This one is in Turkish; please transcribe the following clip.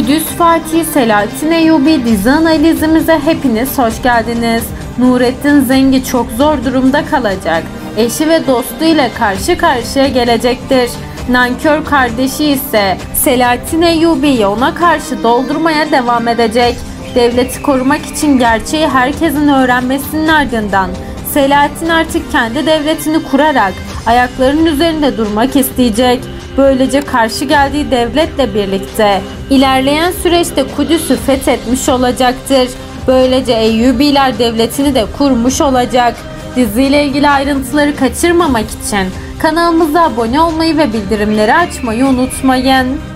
Kudüs Fatih Selahattin Eyyubi dizi analizimize hepiniz hoş geldiniz. Nurettin Zengi çok zor durumda kalacak. Eşi ve dostu ile karşı karşıya gelecektir. Nankör kardeşi ise Selahattin Eyyubi'yi ona karşı doldurmaya devam edecek. Devleti korumak için gerçeği herkesin öğrenmesinin ardından Selahattin artık kendi devletini kurarak ayaklarının üzerinde durmak isteyecek. Böylece karşı geldiği devletle birlikte ilerleyen süreçte Kudüs'ü fethetmiş olacaktır. Böylece Eyyubiler devletini de kurmuş olacak. Diziyle ilgili ayrıntıları kaçırmamak için kanalımıza abone olmayı ve bildirimleri açmayı unutmayın.